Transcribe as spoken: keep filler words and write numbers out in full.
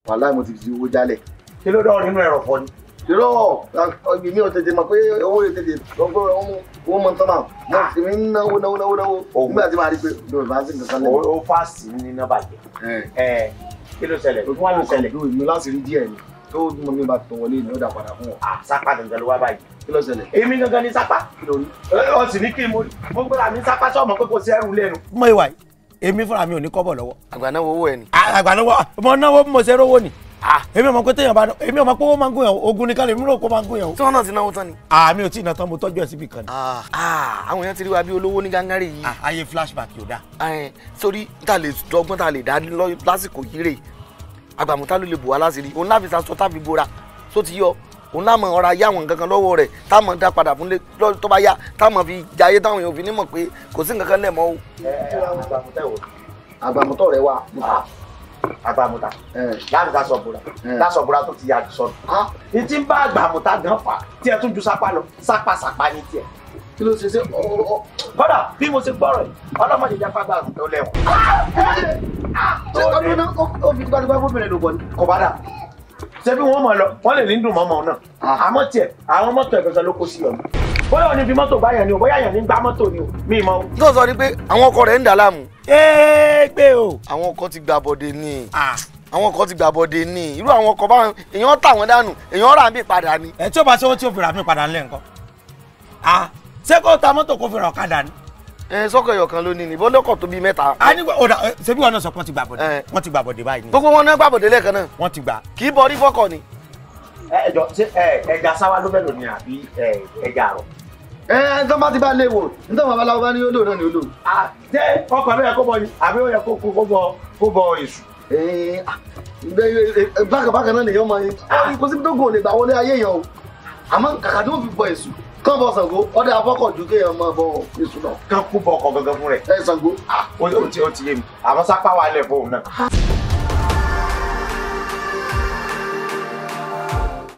wàláhì mo ti fi owó jálẹ̀. kí ló dọ̀ nínú ẹ̀rọ fọ́ ni. irọ́ ọgbìn mi ò tètè mọ̀ pé owó rẹ̀ tètè lọ́gbọ́ owó mọ̀ tán náà mo sì ń náwó náwó náwó náwó nígbà tí màá rí pé mi ò bá sí nǹkan lẹ́nu. ó fásitì ní nọ́mbà jẹ kí ló ṣẹlẹ̀ kí wọ́n ló ṣẹlẹ̀. mi láti rí díẹ̀ ni tó mọ mi bá tó wọlé ni ó dà padà fún ọ. sápá dandan ló wá báyìí. kí ló ṣẹlẹ̀. èmi gangan ní sápá. kí ló rí. ó sì ní kí mo gbọ́dọ̀ mi sápá sọ́ọ̀mọ́ pé kò sí ẹrù lẹ́nu. mo ìwà yìí èmi fúnra mi ò ní kọ́bọ̀ lọ́wọ́. àgbànáwó owó ẹ ni. àgbànáwó mo náwó mo ṣe rówó ni. èmi ọmọ pé téèyàn bá èmi ọmọ pé owó máa ń gún yàn ogun ní kálí mi rò pé ó máa ń gún yàn. tí wọn náà ti náwó tán ni. àmì ò tí ì ná tán mo tọ́jú ẹ̀ síbi kan ni. àwọn èèyàn ti rí wa bí olówó ní gángárì yìí. ayé flashback yóò dá. sórí tá a lè dọ́gbọ́n tá a lè dá lásìkò yìí rè agbàmúta ló lè bò wá láṣìírí òun láfi sasọ táfi bora tó ti yọ òun láàmú ọ̀rọ̀ ayé àwọn nǹkan kan lọ́wọ́ rẹ̀ táwọn dá padà fún lé tó bá yá táwọn fi jayé táwọn èèyàn fi ní mọ̀ pé kò sí nǹkan kan lẹ̀ mọ́ o. àgbàmútọ̀ rẹ wà àgbàmúta láti sasọ bora lásọ bora tó ti yà sọnù. ní tí ń bá àgbàmúta gan fà tí ẹ tún ju sápá lọ sápá sápá ní tiẹ̀. kí ló ṣe ṣe kódà bí mo ṣe gbọ́rọ̀ yìí ọlọ́mọdé jẹ́ fágbà tó lẹ́wọ̀n. ṣé ọdún náà ó fi gbàdúgbà gómìnà ló bọ̀ ní. kò bá dà ṣé bí wọ́n mọ̀ lọ wọ́n lè ní dùn mọ́mọ́ náà àmọ́ tiẹ̀ àwọn mọ́tò ẹ̀gbẹ́sẹ̀ ló kó sí ọ̀nà bóyá òní fi mọ́tò báyàn ni o bóyá yàn ní gbá mọ́tò ni o mí mọ́. tó sọ ni pé àwọn ọkọ rẹ̀ ń dà láàmú. ee gbé o. àwọn ọkọ ti gbà bọ̀dé ni àwọn ọkọ ti gbà bọ̀dé ni irú àwọn ọkọ báwọn èèyàn tà wọ́n dànù èèyàn rà mí padà ni. ẹ tí ó bá ṣe owó tí ó fi rà mí padà ńlẹ̀ nǹkan. ṣé kó ta mọ́tò kó fi rà ọ̀kadà ni. ẹ sọkọ ẹyọ kan lónìí ni bọ́lọ́kọ̀ tó bíi mẹ́ta. a ní ọ̀dà ṣebí wọn náà sọ pé wọ́n ti gbà bọ̀dé wọ́n ti gbà bọ̀dé báyìí ni. gbogbo wọn náà gbà bọ̀dé lẹ́ẹ̀kan náà. wọ́n ti gbà. kì í bọ orí fọ́kọ̀ ni. ẹjọ ṣe ẹja sáwá ló mẹ́lò ni àbí ẹja àrọ̀. ẹ ẹ tó bá ti bá lé wò nítorí wọn babaláwo bá ní olóò náà ní olóò. ṣé ọkọ̀ ló yẹ kó bọ ni àbí ó yẹ kó bọ kó bọ èṣù. bákan bákan náà nìyẹn máa ń kó síbi tó gùn lè gbà wọlé ayé yẹn o àmọ́ kàkà tí wọ́n fi bọ èṣù kán bọ Ṣàngó ọdẹ afọkọ ju kéèyàn máa bọ èṣù náà. kán kú bọ ọkọ̀ gangan fún rẹ̀. ẹ Ṣàngó. ó ti ó ti yé mi àmọ́ sápá wà lẹ̀ fóun náà.